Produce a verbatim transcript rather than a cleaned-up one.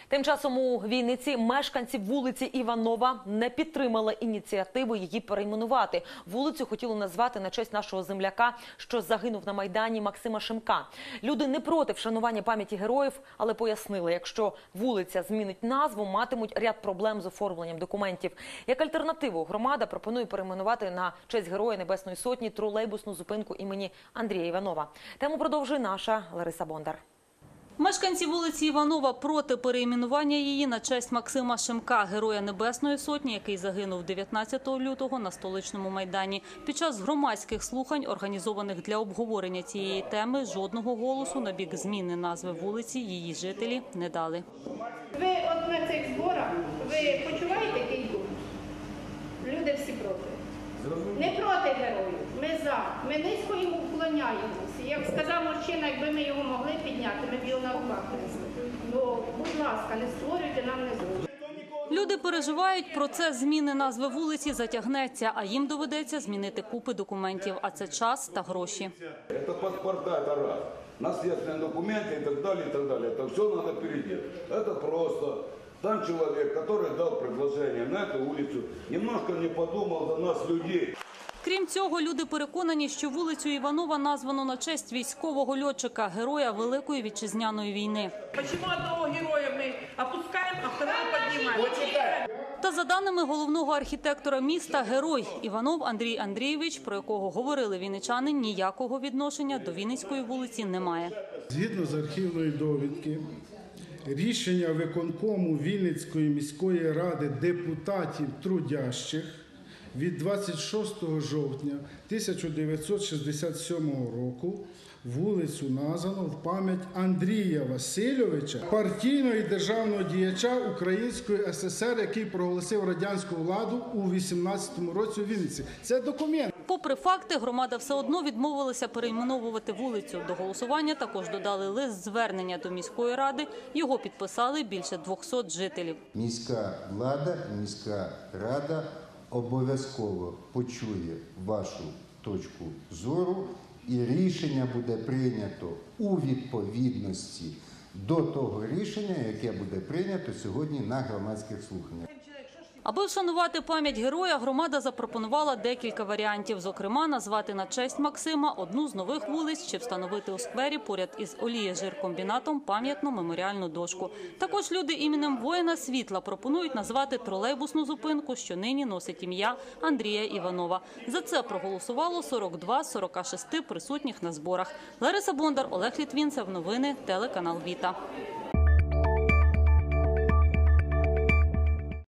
Тим часом у Вінниці мешканці вулиці Іванова не підтримали ініціативу її перейменувати. Вулицю хотіли назвати на честь нашого земляка, що загинув на Майдані, Максима Шемка. Люди не проти вшанування пам'яті героїв, але пояснили, якщо вулиця змінить назву, матимуть ряд проблем з оформленням документів. Як альтернативу громада пропонує перейменувати на честь Героя Небесної Сотні тролейбусну зупинку імені Андрія Іванова. Тему продовжує наша Лариса Бондар. Мешканці вулиці Іванова проти перейменування її на честь Максима Шемка, Героя Небесної Сотні, який загинув дев'ятнадцятого лютого на Столичному Майдані. Під час громадських слухань, організованих для обговорення цієї теми, жодного голосу на бік зміни назви вулиці її жителі не дали. Ви от на цих зборах, ви почуваєте який дух? Люди всі проти. Не проти героїв, ми за. Ми низько йому вклоняємося. Як сказав мужчина, якби ми його могли підняти, ми б його на руках несли. Ну, будь ласка, не створюйте нам незручно. Люди переживають, процес зміни назви вулиці затягнеться, а їм доведеться змінити купи документів, а це час та гроші. Це паспорта, це раз. Наслідні документи і так далі, і так далі. Це все треба переделати. Це просто там чоловік, який дав предложення на цю вулицю, немножко не подумав за нас, людей. Крім цього, люди переконані, що вулицю Іванова названо на честь військового льотчика, героя Великої Вітчизняної війни. Чому одного героя ми опускаємо, а второго піднімаємо? Та за даними головного архітектора міста, герой Іванов Андрій Андрійович, про якого говорили вінничани, ніякого відношення до Вінницької вулиці не має. Згідно з архівної довідки, рішення виконкому Вінницької міської ради депутатів трудящих від двадцять шостого жовтня тисяча дев'ятсот шістдесят сьомого року вулицю названо в пам'ять Андрія Васильовича, партійного і державного діяча Української ес ес ер, який проголосив радянську владу у вісімнадцятому році у Вінниці. Це документ. Попри факти, громада все одно відмовилася перейменовувати вулицю. До голосування також додали лист-звернення до міської ради. Його підписали більше двохсот жителів. Міська влада, міська рада обов'язково почує вашу точку зору, і рішення буде прийнято у відповідності до того рішення, яке буде прийнято сьогодні на громадських слуханнях. Аби вшанувати пам'ять героя, громада запропонувала декілька варіантів. Зокрема, назвати на честь Максима одну з нових вулиць чи встановити у сквері поряд із олієжиркомбінатом пам'ятну меморіальну дошку. Також люди іменем воїна світла пропонують назвати тролейбусну зупинку, що нині носить ім'я Андрія Іванова. За це проголосувало сорок два з сорока шести присутніх на зборах. Лариса Бондар, Олег Літвінцев. Новини, телеканал Віта.